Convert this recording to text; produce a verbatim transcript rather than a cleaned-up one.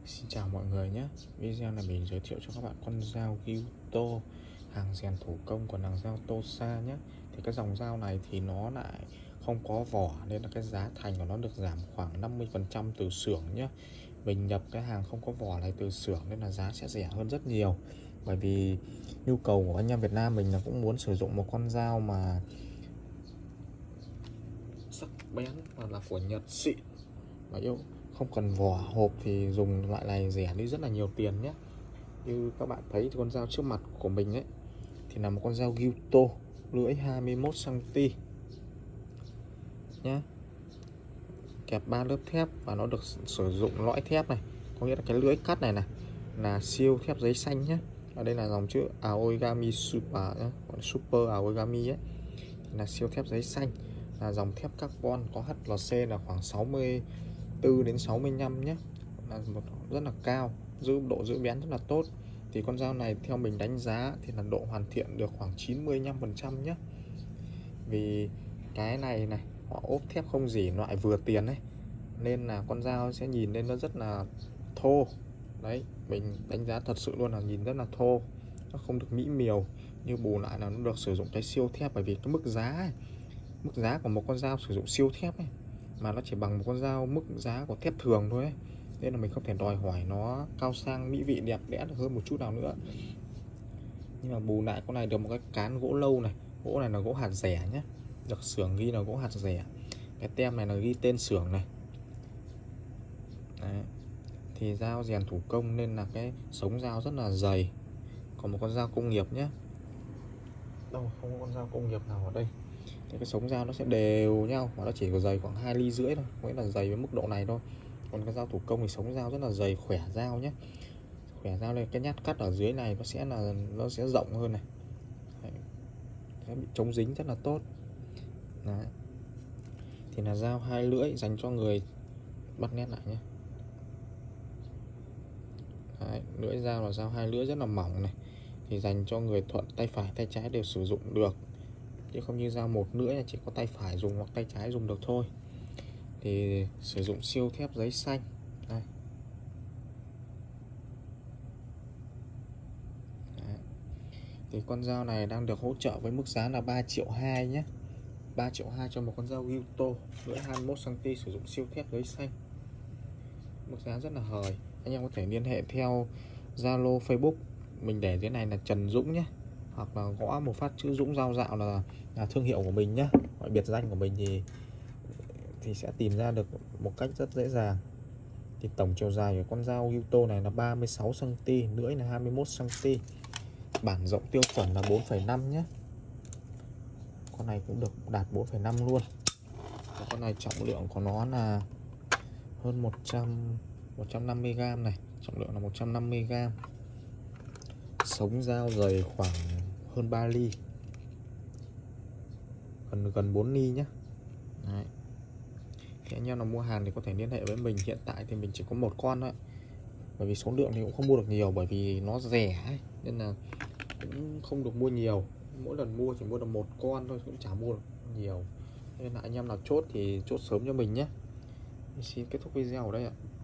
Xin chào mọi người nhé. Video này mình giới thiệu cho các bạn con dao Gilto, hàng rèn thủ công của nàng dao Tosa nhé. Thì cái dòng dao này thì nó lại không có vỏ nên là cái giá thành của nó được giảm khoảng năm mươi phần trăm từ xưởng nhé. Mình nhập cái hàng không có vỏ này từ xưởng nên là giá sẽ rẻ hơn rất nhiều. Bởi vì nhu cầu của anh em Việt Nam mình là cũng muốn sử dụng một con dao mà sắc bén và là của Nhật xịn và yêu không cần vỏ hộp thì dùng loại này rẻ đi rất là nhiều tiền nhé. Như các bạn thấy thì con dao trước mặt của mình ấy thì là một con dao Gilto lưỡi hai mươi mốt xăng ti mét nhé, kẹp ba lớp thép và nó được sử dụng lõi thép này, có nghĩa là cái lưỡi cắt này này là siêu thép giấy xanh nhé. Ở đây là dòng chữ Aoigami Super nhé, còn Super Aoigami ấy thì là siêu thép giấy xanh, là dòng thép carbon có hát lờ xê là khoảng sáu mươi tư đến sáu mươi lăm nhé, là một rất là cao, giữ độ giữ bén rất là tốt. Thì con dao này theo mình đánh giá thì là độ hoàn thiện được khoảng chín mươi lăm phần trăm nhé. Vì cái này này họ ốp thép không rỉ loại vừa tiền ấy, nên là con dao sẽ nhìn lên nó rất là thô. Đấy, mình đánh giá thật sự luôn là nhìn rất là thô, nó không được mỹ miều. Như bù lại là nó được sử dụng cái siêu thép, bởi vì cái mức giá ấy, mức giá của một con dao sử dụng siêu thép ấy mà nó chỉ bằng một con dao mức giá của thép thường thôi ấy. Nên là mình không thể đòi hỏi nó cao sang mỹ vị đẹp đẽ được hơn một chút nào nữa. Nhưng mà bù lại con này được một cái cán gỗ lâu này, gỗ này là gỗ hạt rẻ nhé, được xưởng ghi là gỗ hạt rẻ. Cái tem này là ghi tên xưởng này. Đấy. Thì dao rèn thủ công nên là cái sống dao rất là dày. Còn một con dao công nghiệp nhé, đâu không có con dao công nghiệp nào ở đây. Thì cái sống dao nó sẽ đều nhau và nó chỉ có dày khoảng hai ly rưỡi thôi, nghĩa là dày với mức độ này thôi. Còn cái dao thủ công thì sống dao rất là dày, khỏe dao nhé, khỏe dao lên. Cái nhát cắt ở dưới này nó sẽ là nó sẽ rộng hơn này. Đấy. Sẽ bị chống dính rất là tốt. Đấy. Thì là dao hai lưỡi dành cho người bắt nét lại nhé. Đấy, lưỡi dao là dao hai lưỡi rất là mỏng này, thì dành cho người thuận tay phải tay trái đều sử dụng được, chứ không như dao một lưỡi là chỉ có tay phải dùng hoặc tay trái dùng được thôi. Thì sử dụng siêu thép giấy xanh. Đây. Đấy. Thì con dao này đang được hỗ trợ với mức giá là ba triệu hai nhé, ba triệu hai cho một con dao Gilto lưỡi hai mươi mốt xăng ti mét sử dụng siêu thép giấy xanh, mức giá rất là hời. Anh em có thể liên hệ theo Zalo, Facebook mình để dưới này là Trần Dũng nhé, hoặc là gõ một phát chữ Dũng Dao Dạo là, là thương hiệu của mình nhé, gọi biệt danh của mình thì thì sẽ tìm ra được một cách rất dễ dàng. Thì tổng chiều dài của con dao Gilto này là ba mươi sáu xăng ti mét, lưỡi là hai mươi mốt xăng ti mét, bản rộng tiêu chuẩn là bốn phẩy năm nhé. Con này cũng được đạt bốn phẩy năm luôn. Và con này trọng lượng của nó là hơn một trăm năm mươi gam này, trọng lượng là một trăm năm mươi gam. Sống dao dày khoảng hơn ba ly, gần gần bốn ly nhé. Đấy. Thì anh em nào mua hàng thì có thể liên hệ với mình. Hiện tại thì mình chỉ có một con thôi, bởi vì số lượng thì cũng không mua được nhiều, bởi vì nó rẻ ấy, nên là cũng không được mua nhiều. Mỗi lần mua chỉ mua được một con thôi, cũng chả mua được nhiều. Nên là anh em nào chốt thì chốt sớm cho mình nhé. Mình xin kết thúc video ở đây ạ.